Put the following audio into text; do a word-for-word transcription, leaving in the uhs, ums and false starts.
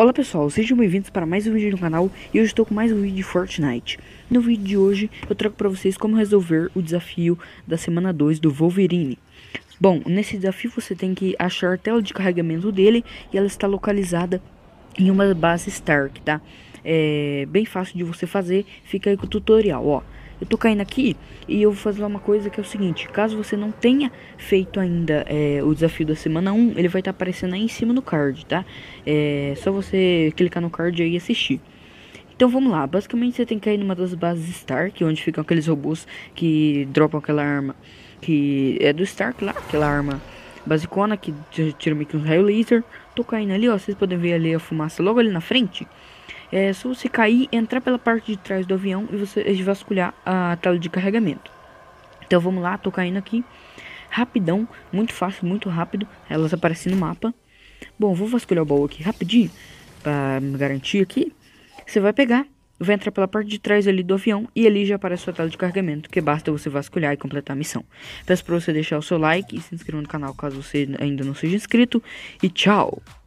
Olá pessoal, sejam bem-vindos para mais um vídeo no canal e hoje estou com mais um vídeo de Fortnite. No vídeo de hoje eu trago para vocês como resolver o desafio da semana dois do Wolverine. Bom, nesse desafio você tem que achar a tela de carregamento dele e ela está localizada em uma base Stark, tá? É bem fácil de você fazer, fica aí com o tutorial, ó. Eu tô caindo aqui e eu vou fazer uma coisa que é o seguinte: caso você não tenha feito ainda é, o desafio da semana um, ele vai estar tá aparecendo aí em cima no card, tá? É só você clicar no card aí e assistir. Então vamos lá, basicamente você tem que cair numa das bases Stark, onde ficam aqueles robôs que dropam aquela arma que é do Stark lá, aquela arma basicona que tira meio que um raio laser. Tô caindo ali, ó, vocês podem ver ali a fumaça logo ali na frente. É só você cair, entrar pela parte de trás do avião e você vasculhar a tela de carregamento. Então vamos lá, tô caindo aqui. Rapidão, muito fácil, muito rápido. Elas aparecem no mapa. Bom, vou vasculhar o baú aqui rapidinho, para me garantir aqui. Você vai pegar, vai entrar pela parte de trás ali do avião e ali já aparece a sua tela de carregamento, que basta você vasculhar e completar a missão. Peço para você deixar o seu like e se inscrever no canal caso você ainda não seja inscrito. E tchau!